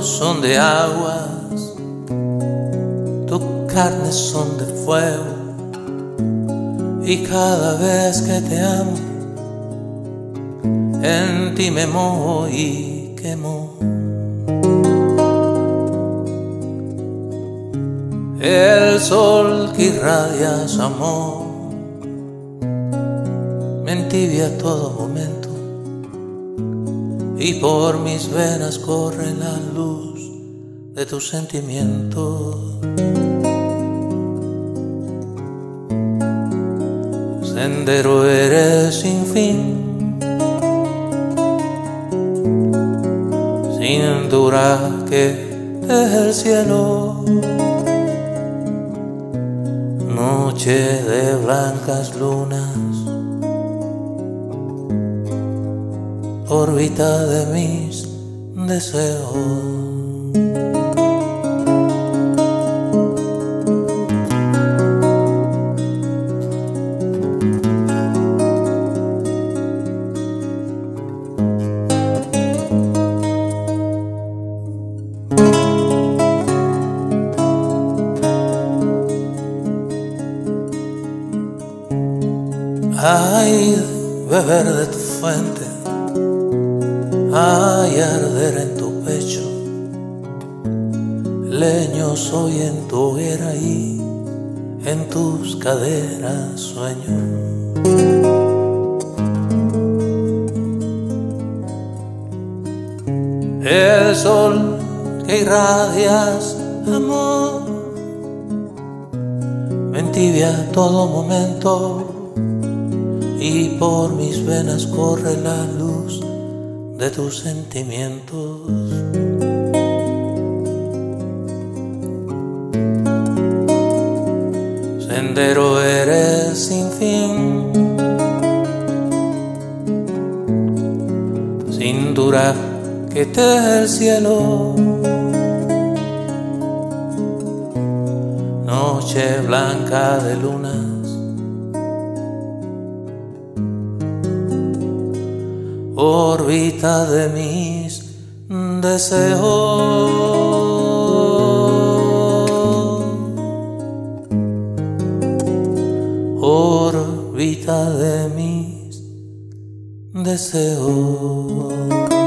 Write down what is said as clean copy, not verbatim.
ojos son de aguas, tus carnes son de fuego, y cada vez que te amo, en ti me mojo y quemo. El sol que irradia su amor me entibia a todo momento, y por mis venas corre la luz de tus sentimientos. Sendero eres sin fin, cintura que deja el cielo, noche de blancas lunas, órbita de mis deseos. Ay, beber de tu fuente, ay, arder en tu pecho, leño soy en tu hoguera y en tus caderas sueño. El sol que irradias, amor, me entibia a todo momento, y por mis venas corre la luz de tus sentimientos. Sendero eres sin fin, cintura que teje el cielo, noche blanca de lunas, órbita de mis deseos. Órbita de mis deseos.